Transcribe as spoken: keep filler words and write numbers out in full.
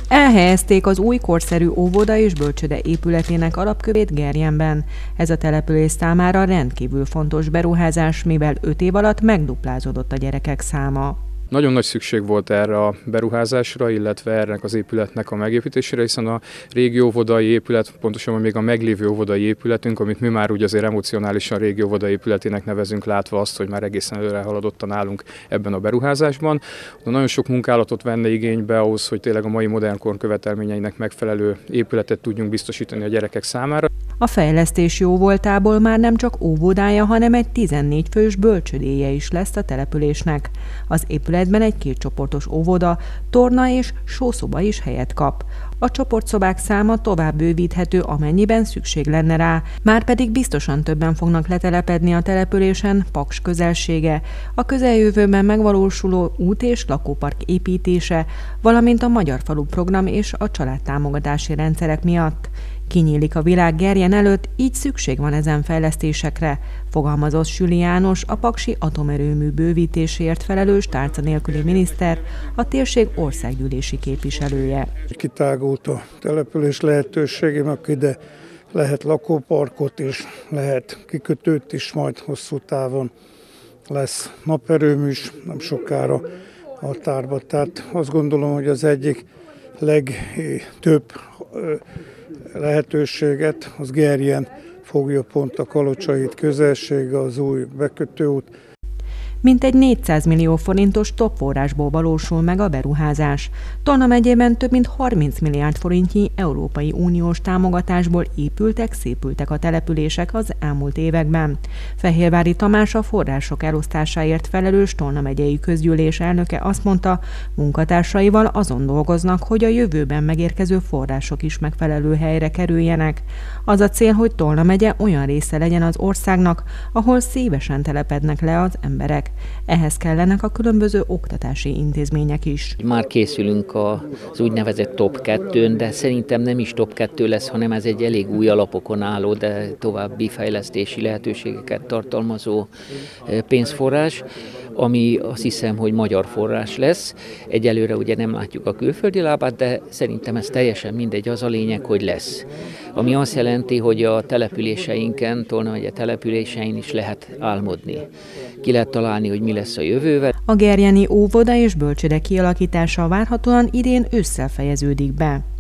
Elhelyezték az új korszerű óvoda és bölcsőde épületének alapkövét Gerjenben. Ez a település számára rendkívül fontos beruházás, mivel öt év alatt megduplázódott a gyerekek száma. Nagyon nagy szükség volt erre a beruházásra, illetve ennek az épületnek a megépítésére, hiszen a régi óvodai épület, pontosabban még a meglévő óvodai épületünk, amit mi már úgy azért emocionálisan régi óvodai épületének nevezünk, látva azt, hogy már egészen előre haladottan állunk ebben a beruházásban. De nagyon sok munkálatot venne igénybe ahhoz, hogy tényleg a mai modern kor követelményeinek megfelelő épületet tudjunk biztosítani a gyerekek számára. A fejlesztés jóvoltából már nem csak óvodája, hanem egy tizennégy fős bölcsődéje is lesz a településnek. Az épületben egy kétcsoportos óvoda, torna és sószoba is helyet kap. A csoportszobák száma tovább bővíthető, amennyiben szükség lenne rá, márpedig biztosan többen fognak letelepedni a településen, Paks közelsége, a közeljövőben megvalósuló út- és lakópark építése, valamint a Magyar Falu program és a családtámogatási rendszerek miatt. Kinyílik a világ Gerjen előtt, így szükség van ezen fejlesztésekre, fogalmazott Süli János, a paksi atomerőmű bővítéséért felelős tárca nélküli miniszter, a térség országgyűlési képviselője. Kitágult a település lehetősége, mert ide lehet lakóparkot is, lehet kikötőt is, majd hosszú távon lesz naperőmű is, nem sokára a tárba. Tehát azt gondolom, hogy az egyik legtöbb lehetőséget az Gerjen fogja pont a Kalocsai közelsége, az új bekötőút. Mintegy négyszáz millió forintos top forrásból valósul meg a beruházás. Tolna megyében több mint harminc milliárd forintnyi Európai Uniós támogatásból épültek, szépültek a települések az elmúlt években. Fehérvári Tamás, a források elosztásáért felelős Tolna megyei közgyűlés elnöke azt mondta, munkatársaival azon dolgoznak, hogy a jövőben megérkező források is megfelelő helyre kerüljenek. Az a cél, hogy Tolna megye olyan része legyen az országnak, ahol szívesen telepednek le az emberek. Ehhez kellenek a különböző oktatási intézmények is. Már készülünk az úgynevezett top kettőn, de szerintem nem is top kettő lesz, hanem ez egy elég új alapokon álló, de további fejlesztési lehetőségeket tartalmazó pénzforrás, ami azt hiszem, hogy magyar forrás lesz. Egyelőre ugye nem látjuk a külföldi lábát, de szerintem ez teljesen mindegy, az a lényeg, hogy lesz. Ami azt jelenti, hogy a településeinken, Tolna megye településein is lehet álmodni. Ki lehet találni, hogy mi lesz a jövővel. A gerjeni óvoda és bölcsőde kialakítása várhatóan idén ősszel fejeződik be.